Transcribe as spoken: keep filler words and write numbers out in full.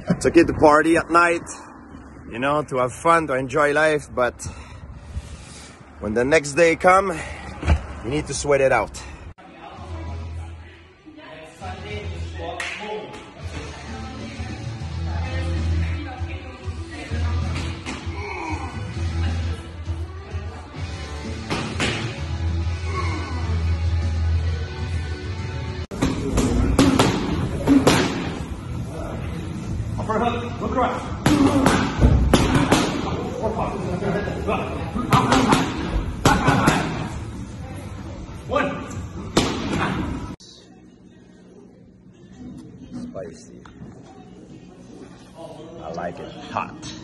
It's okay to party at night, you know, to have fun, to enjoy life, but when the next day come, you need to sweat it out. Upper hook, look right. One. Spicy. I like it hot.